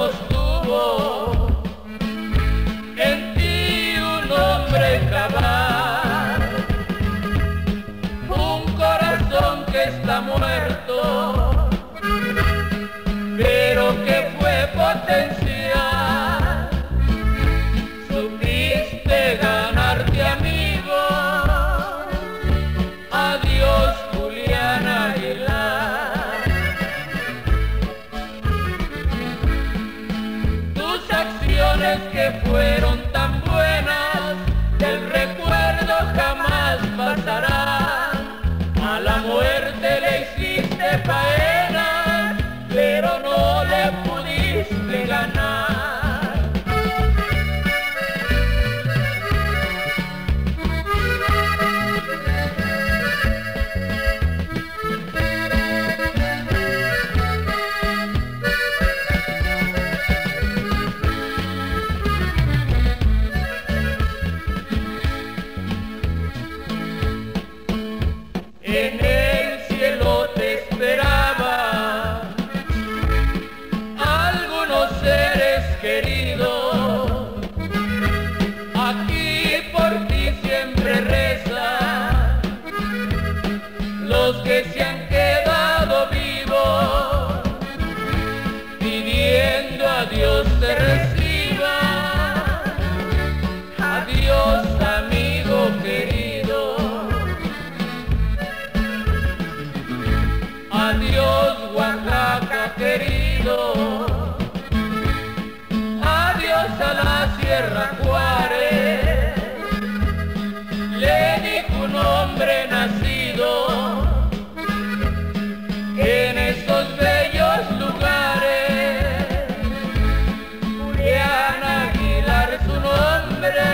sostuvo en ti un hombre cabal, un corazón que está muerto, pero que fue potencial. Supiste ganarte amigos. Adiós, Julián Aguilar. Tus acciones que fueron tan buenas, del recuerdo jamás pasarán. A la muerte le hiciste faena, pero no le pudiste ganar. En el cielo te esperaba algunos seres queridos. Aquí por ti siempre rezan los que se han quedado vivos, pidiendo a Dios te reciba. Adiós, amigo querido. Adiós, Oaxaca querido. Adiós a la Sierra Juárez. Le dijo un hombre nacido en esos bellos lugares. Julián Aguilar su nombre,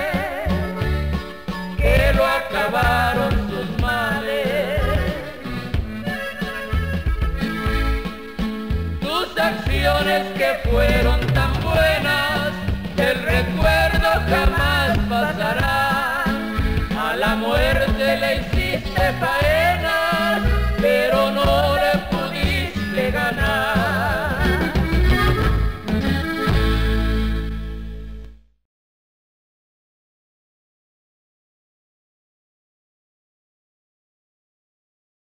que lo acabaron sus males. Acciones que fueron tan buenas, el recuerdo jamás pasará.